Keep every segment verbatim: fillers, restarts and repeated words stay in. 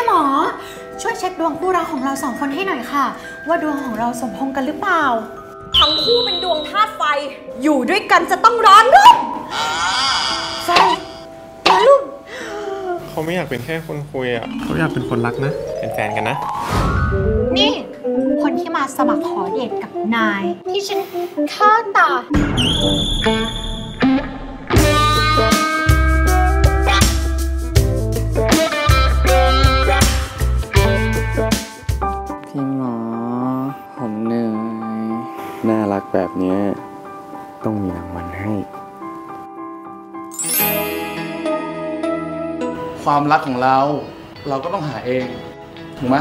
หมอช่วยเช็คดวงคู่รักของเราสองคนให้หน่อยค่ะว่าดวงของเราสมพงษ์กันหรือเปล่าทั้งคู่เป็นดวงธาตุไฟอยู่ด้วยกันจะต้องร้อนรุ่มไฟร้อนรุ่มเขาไม่อยากเป็นแค่คนคุยอ่ะเขาอยากเป็นคนรักนะเป็นแฟนกันนะนี่คนที่มาสมัครขอเดทกับนายที่ฉันฆ่าตาพี่หมอผมเหนื่อยน่ารักแบบนี้ต้องมีรางวัลให้ความรักของเราเราก็ต้องหาเองถูกไหม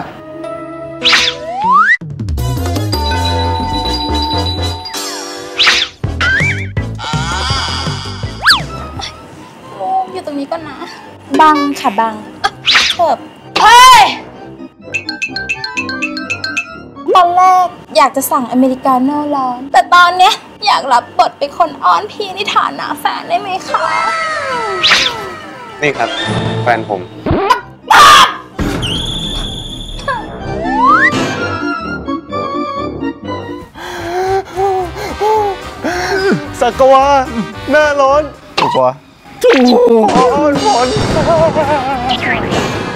อยู่ตรงนี้ก่อนนะบังค่ะบังเถิบเฮ้ยตอนแรกอยากจะสั่งอเมริกาโน่ร้อนแต่ตอนเนี้ยอยากรับบทเป็นคนอ้อนพี่ในฐานะแฟนได้ไหมคะนี่ครับแฟนผมสักวาหน้าร้อนถูกปะถูกอ่อนฝน